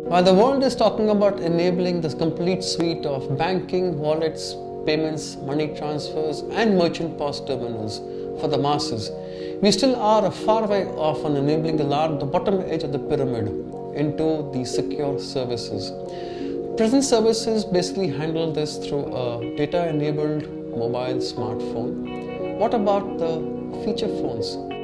While the world is talking about enabling this complete suite of banking, wallets, payments, money transfers, and merchant POS terminals for the masses, we still are a far way off on enabling the bottom edge of the pyramid into the secure services. Present services basically handle this through a data-enabled mobile smartphone. What about the feature phones?